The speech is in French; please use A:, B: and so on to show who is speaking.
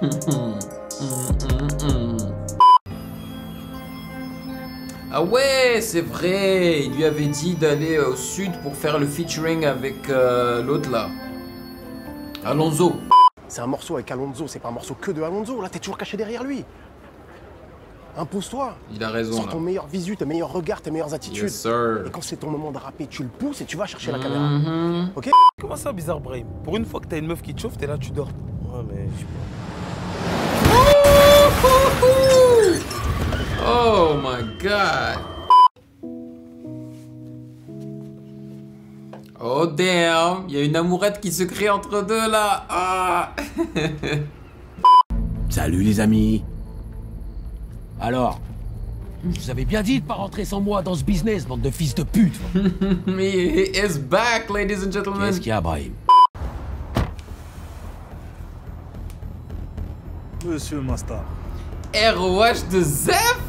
A: Ah ouais, c'est vrai. Il lui avait dit d'aller au sud pour faire le featuring avec l'autre là. Alonso.
B: C'est un morceau avec Alonso, c'est pas un morceau que de Alonso. Là, t'es toujours caché derrière lui. Impose-toi.
A: Il a raison.
B: Sors ton meilleur visu, tes meilleurs regards, tes meilleures attitudes.
A: Yes, sir.
B: Et quand c'est ton moment de rapper, tu le pousses et tu vas chercher la caméra. Ok?
C: Comment ça, bizarre, Brahim? Pour une fois que t'as une meuf qui te chauffe, t'es là, tu dors. Ouais, mais je sais pas.
A: Oh my god. Oh damn. Il y a une amourette qui se crée entre deux là. Ah.
D: Salut les amis. Alors, je vous avais bien dit de pas rentrer sans moi dans ce business, bande de fils de pute.
A: He is back, ladies and gentlemen.
D: Qu'est-ce qu'il y a, Brahim?
C: Monsieur Mastar.
A: ROH de Zef.